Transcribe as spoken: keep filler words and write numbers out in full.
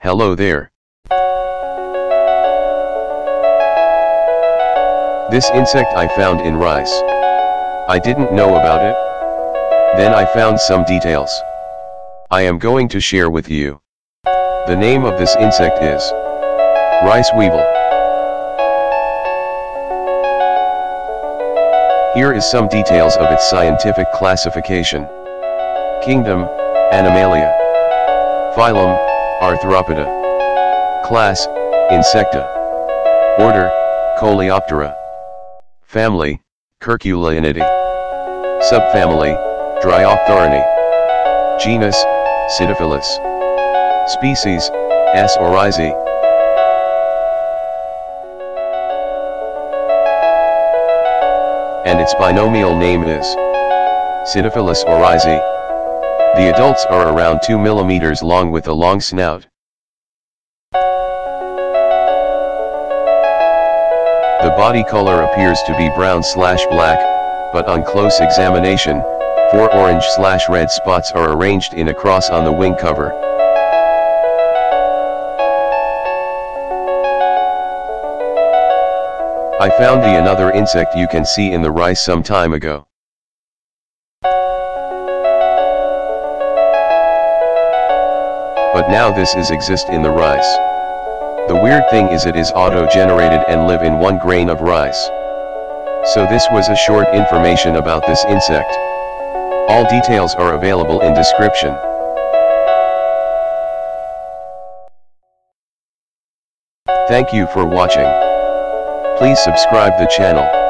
Hello there. This insect I found in rice. I didn't know about it. Then I found some details. I am going to share with you. The name of this insect is rice weevil. Here is some details of its scientific classification. Kingdom, Animalia. Phylum, Arthropoda. Class, Insecta. Order, Coleoptera. Family, Curculionidae. Subfamily, Dryophthorinae. Genus, Sitophilus. Species, S. oryzae. And its binomial name is Sitophilus oryzae. The adults are around two millimeters long with a long snout. The body color appears to be brown slash black, but on close examination, four orange slash red spots are arranged in a cross on the wing cover. I found the another insect you can see in the rice some time ago. But now this is exist in the rice. The weird thing is it is auto-generated and live in one grain of rice. So this was a short information about this insect. All details are available in description. Thank you for watching. Please subscribe the channel.